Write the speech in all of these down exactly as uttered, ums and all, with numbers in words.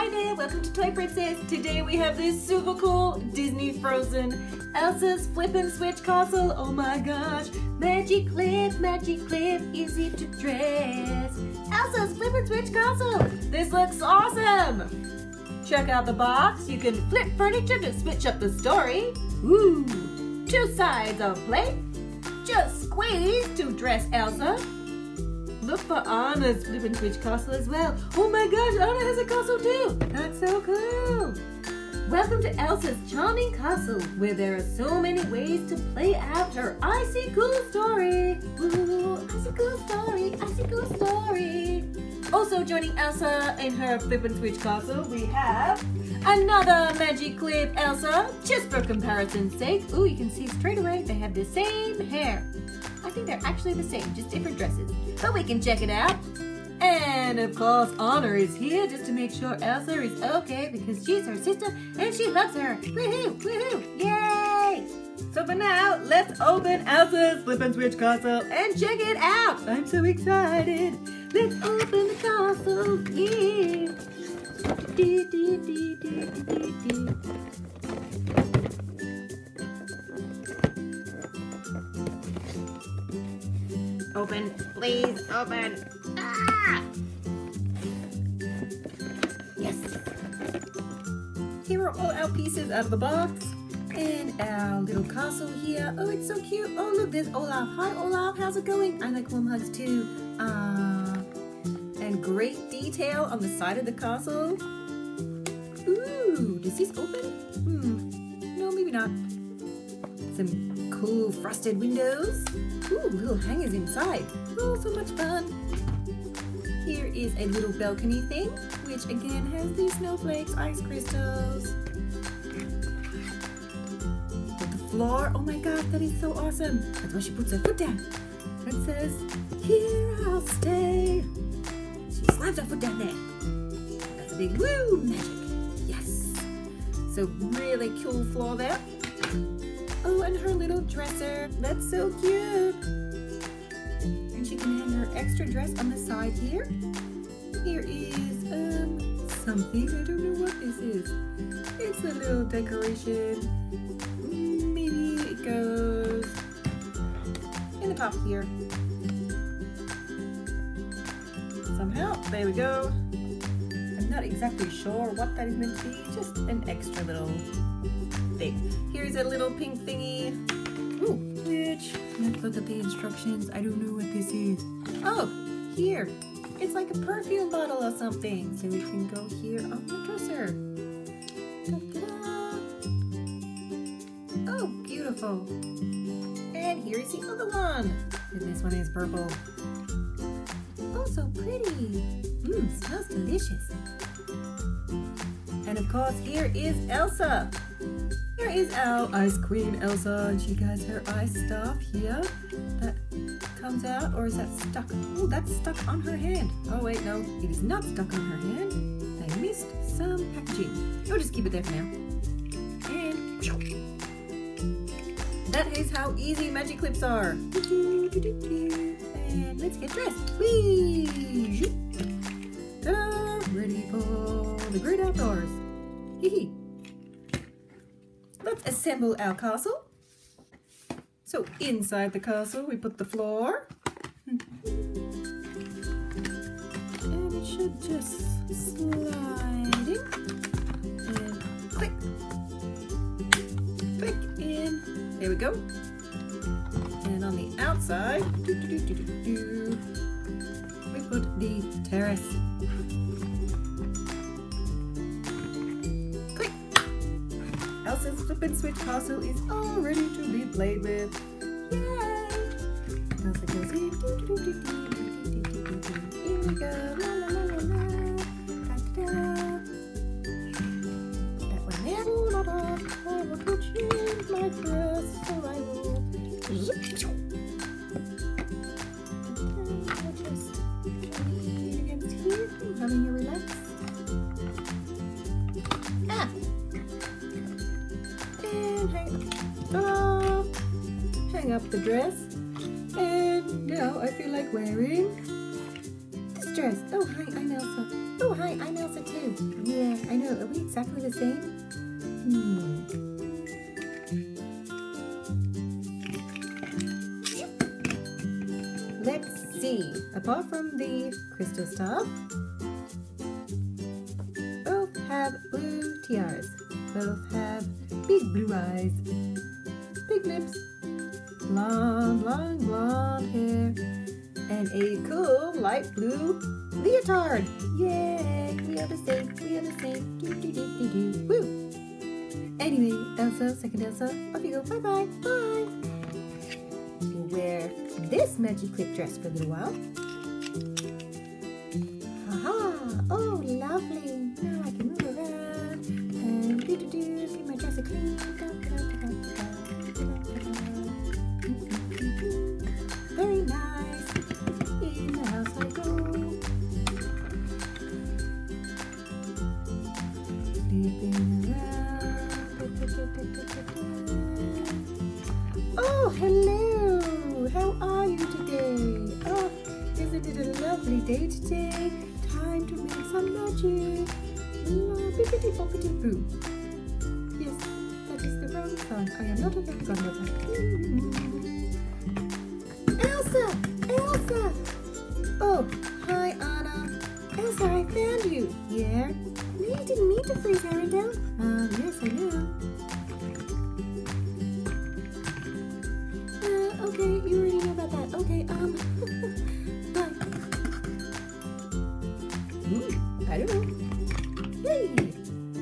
there, welcome to Toy Princess. Today we have this super cool Disney Frozen Elsa's Flip and Switch Castle. Oh my gosh, Magic Clip, Magic Clip, easy to dress. Elsa's Flip and Switch Castle. This looks awesome. Check out the box. You can flip furniture to switch up the story. Woo! Two sides of plate. Just squeeze to dress Elsa. Look for Anna's Flip and Switch Castle as well. Oh my gosh, Anna has a castle too. That's so cool. Welcome to Elsa's charming castle, where there are so many ways to play out her icy cool story. Ooh, icy cool story, icy cool story. Also joining Elsa in her Flip and Switch castle, we have another Magic Clip Elsa, just for comparison's sake. Ooh, you can see straight away they have the same hair. I think they're actually the same, just different dresses. But we can check it out. And of course, Anna is here just to make sure Elsa is okay because she's her sister and she loves her. Woohoo! Woohoo! Yay! So for now, let's open Elsa's Flip and Switch castle and check it out. I'm so excited. Let's open the castle. Yeah. Dee, dee, dee, dee, dee, dee. Open, please, open. Ah! Yes. Here are all our pieces out of the box. And our little castle here. Oh, it's so cute. Oh, look, there's Olaf. Hi, Olaf. How's it going? I like warm hugs too. Ah. And great detail on the side of the castle. Ooh, does this open? Hmm. No, maybe not. Some cool frosted windows. Ooh, little hangers inside. Oh, so much fun. Here is a little balcony thing, which again has these snowflakes, ice crystals. With the floor, oh my god, that is so awesome. That's why she puts her foot down. It says, here I'll stay. She slams her foot down there. That's a big woo magic. Yes. So really cool floor there. Oh, and her little dresser. That's so cute. And she can hang her extra dress on the side here. Here is um something. I don't know what this is. It's a little decoration. Maybe it goes in the top here. Somehow. There we go. I'm not exactly sure what that is meant to be. Just an extra little thing. Here's a little pink thingy. Ooh, which, let's look at the instructions. I don't know what this is. Oh, here. It's like a perfume bottle or something. So we can go here on the dresser. Ta-da! Oh, beautiful. And here is the other one. And this one is purple. Oh, so pretty. Mmm, smells delicious. And of course, here is Elsa. Here is our Ice Queen Elsa, and she has her ice stuff here that comes out, or is that stuck? Oh, that's stuck on her hand. Oh wait, no, it is not stuck on her hand. I missed some packaging. We'll just keep it there for now. And that is how easy magic clips are. And let's get dressed. Whee! Ta-da! Ready for the great outdoors. Hee Let's assemble our castle. So inside the castle we put the floor. And it should just slide in. And click. Click in. There we go. And on the outside, doo -doo -doo -doo -doo -doo, we put the terrace. Elsa's Flip and Switch castle is all ready to be played with. Yay! Elsa goes in. Here we go. La la la la la. Da da da. That one there. Ooh, la, la. I will put you in my dress, so I will. Just lean against here, having you relax. Ah. Hang, uh, hang up the dress, and now I feel like wearing this dress. Oh hi, I'm Elsa. Oh hi, I'm Elsa too. Yeah, exactly the same? Hmm. Let's see. Apart from the crystal stuff, both have blue tiaras. Both have big blue eyes, big lips, blonde, blonde, blonde hair, and a cool light blue leotard. Yay! We are the same. We are the same. Do do do do do. Woo! Anyway, Elsa, second Elsa, off you go. Bye bye. Bye. We'll wear this magic clip dress for a little while. Haha! Oh, lovely. Now I can move around and do do do. Give my dress a clean. Very nice. In the house I go. Flipping around. Oh, hello. How are you today? Oh, isn't it a lovely day today? Time to make some magic. Bippity boppity boo. Yes, that is the wrong song. I am not a very godmother. Elsa! Elsa! Oh, hi Anna. Elsa, I found you. Yeah? No, you didn't mean to freeze Aaron down. Um, yes, I know. Uh, okay, you already know about that. Okay, um, bye. Ooh, I don't know. Yay!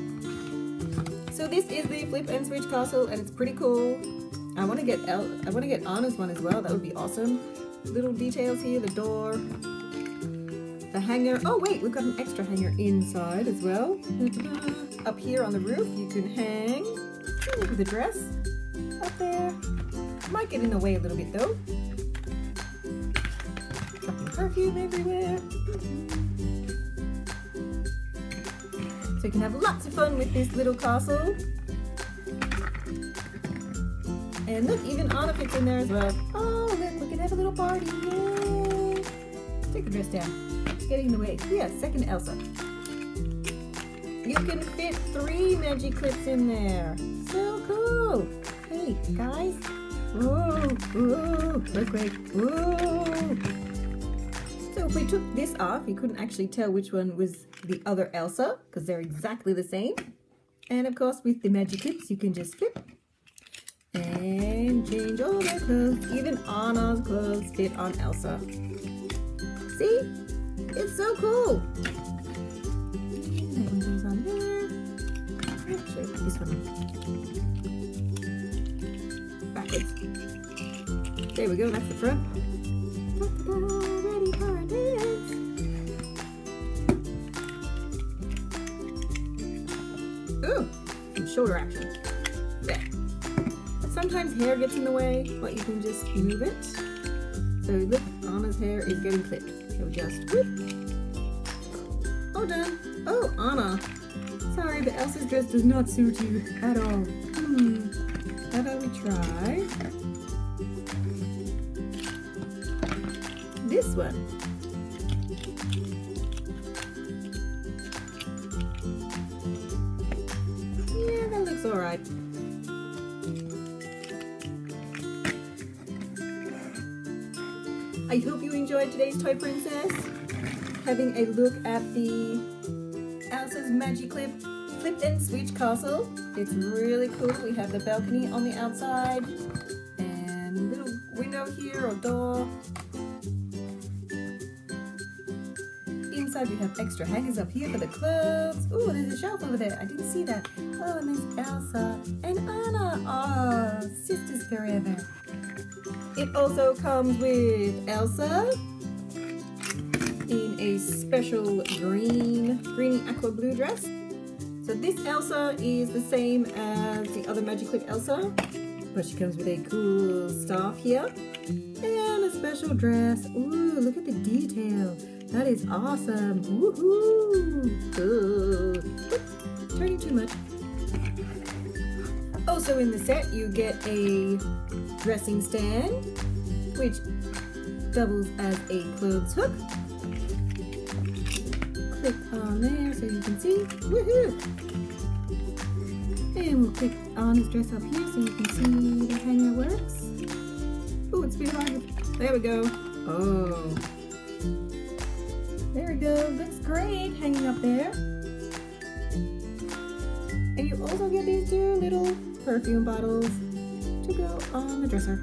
So this is the Flip and Switch castle, and it's pretty cool. I want to get El I want to get Anna's one as well. That would be awesome. Little details here, the door, the hanger. Oh wait, we've got an extra hanger inside as well. Up here on the roof, you can hang the dress up there. Might get in the way a little bit though. Dropping perfume everywhere. So you can have lots of fun with this little castle. And look, even Anna fits in there as well. Oh, look, we can have a little party. Yay! Take the dress down. It's getting in the way. Yeah, second Elsa. You can fit three magic clips in there. So cool. Hey, guys. Whoa, whoa, earthquake. Whoa. So if we took this off, you couldn't actually tell which one was the other Elsa, because they're exactly the same. And of course, with the magic clips, you can just flip and change all their clothes. Even Anna's clothes fit on Elsa. See? It's so cool. That one goes on there. Actually, this one. Backwards. There we go, that's the front. Ready for a dance. Ooh, some shoulder action. There. Sometimes hair gets in the way, but you can just move it. So look, Anna's hair is getting clipped. So just whoop. All done. Oh, Anna. Sorry, but Elsa's dress does not suit you at all. Hmm. How about we try this one? Yeah, that looks alright. I hope you enjoyed today's Toy Princess. Having a look at the Elsa's Magic Clip Flip and Switch Castle. It's really cool. We have the balcony on the outside and a little window here or door. Inside we have extra hangers up here for the clothes. Ooh, there's a shelf over there. I didn't see that. Oh, and there's Elsa and Anna. Oh, sisters forever. It also comes with Elsa in a special green, greeny aqua blue dress. So this Elsa is the same as the other Magic Clip Elsa, but she comes with a cool staff here and a special dress. Ooh, look at the detail. That is awesome. Woohoo! Ooh. Oops, turning too much. Also in the set, you get a dressing stand, which doubles as a clothes hook. Clip on there so you can see. Woohoo! And we'll click on his dress up here so you can see the hanger works. Oh, it's pretty hard. There we go. Oh. There we go. Looks great hanging up there. And you also get these two little perfume bottles to go on the dresser.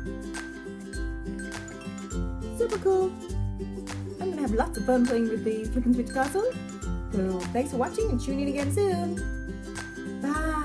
Super cool. I'm gonna have lots of fun playing with the Flip and Switch Castle. So thanks for watching and tune in again soon. Bye.